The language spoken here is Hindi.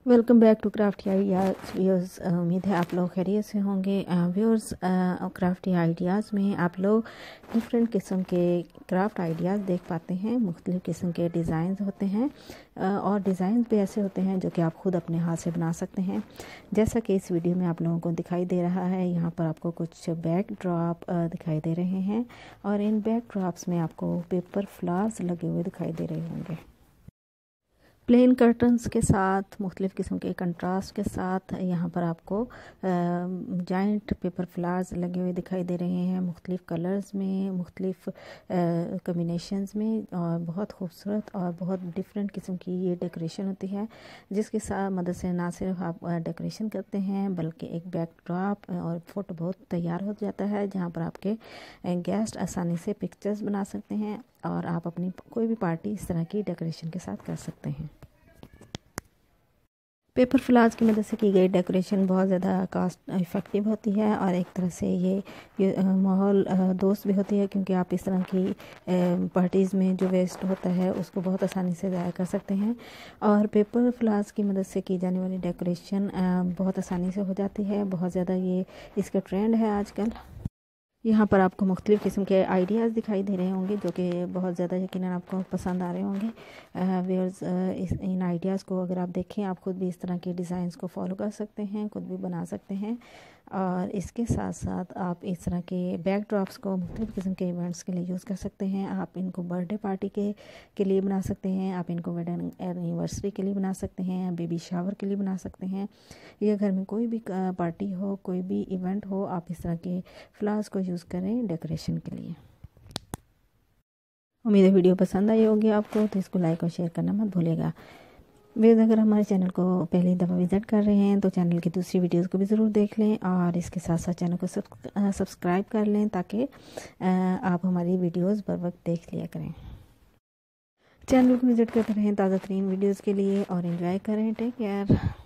Welcome back to crafty ideas viewers. उम्मीद है आप लोग खैरियत से होंगे। व्यूअर्स, क्राफ्टी आइडियाज़ में आप लोग डिफरेंट किस्म के क्राफ्ट आइडियाज़ देख पाते हैं। मुख्तलिफ़ किस्म के डिज़ाइंस होते हैं और डिज़ाइंस भी ऐसे होते हैं जो कि आप ख़ुद अपने हाथ से बना सकते हैं। जैसा कि इस वीडियो में आप लोगों को दिखाई दे रहा है, यहाँ पर आपको कुछ बैक ड्रॉप दिखाई दे रहे हैं और इन बैक ड्रॉप्स में आपको पेपर फ्लावर्स लगे हुए दिखाई दे रहे होंगे। प्लेन कर्टन्स के साथ मुख्तलिफ़ किस्म के कंट्रास्ट के साथ यहाँ पर आपको जाइंट पेपर फ्लावर्स लगे हुए दिखाई दे रहे हैं, मुख्तलिफ़ कलर्स में, मुख्तलिफ़ कम्बिनेशंस में, और बहुत खूबसूरत और बहुत डिफरेंट किस्म की ये डेकोरेशन होती है, जिसके साथ मदद से ना सिर्फ आप डेकोरेशन करते हैं बल्कि एक बैकड्रॉप और फ़ोटो बहुत तैयार हो जाता है, जहाँ पर आपके गेस्ट आसानी से पिक्चर्स बना सकते हैं और आप अपनी कोई भी पार्टी इस तरह की डेकोरेशन के साथ कर सकते हैं। पेपर फ्लावर्स की मदद से की गई डेकोरेशन बहुत ज़्यादा कॉस्ट इफ़ेक्टिव होती है और एक तरह से ये माहौल दोस्त भी होती है, क्योंकि आप इस तरह की पार्टीज़ में जो वेस्ट होता है उसको बहुत आसानी से ज़ाया कर सकते हैं। और पेपर फ्लावर्स की मदद से की जाने वाली डेकोरेशन बहुत आसानी से हो जाती है। बहुत ज़्यादा ये इसका ट्रेंड है आजकल। यहाँ पर आपको मुख्तलिफ़ किस्म के आइडियाज़ दिखाई दे रहे होंगे जो कि बहुत ज़्यादा यकीनन आपको पसंद आ रहे होंगे। व्यूअर्स, इन आइडियाज़ को अगर आप देखें, आप खुद भी इस तरह के डिज़ाइंस को फॉलो कर सकते हैं, खुद भी बना सकते हैं। और इसके साथ साथ आप इस तरह के बैकड्रॉप्स को मुख्तलिफ़ किस्म के इवेंट्स के लिए यूज़ कर सकते हैं। आप इनको बर्थडे पार्टी के लिए बना सकते हैं, आप इनको वेडिंग एनिवर्सरी के लिए बना सकते हैं, बेबी शावर के लिए बना सकते हैं, या घर में कोई भी पार्टी हो, कोई भी इवेंट हो, आप इस तरह के फ्लावर्स को यूज़ करें डेकोरेशन के लिए। उम्मीद है वीडियो पसंद आई होगी आपको, तो इसको लाइक और शेयर करना मत भूलिएगा। वे अगर हमारे चैनल को पहली दफ़ा विज़िट कर रहे हैं तो चैनल की दूसरी वीडियोस को भी ज़रूर देख लें और इसके साथ साथ चैनल को सब्सक्राइब कर लें, ताकि आप हमारी वीडियोस बर वक्त देख लिया करें। चैनल को विज़िट करते रहें ताज़ा तरीन वीडियोस के लिए और एंजॉय करें। Take care.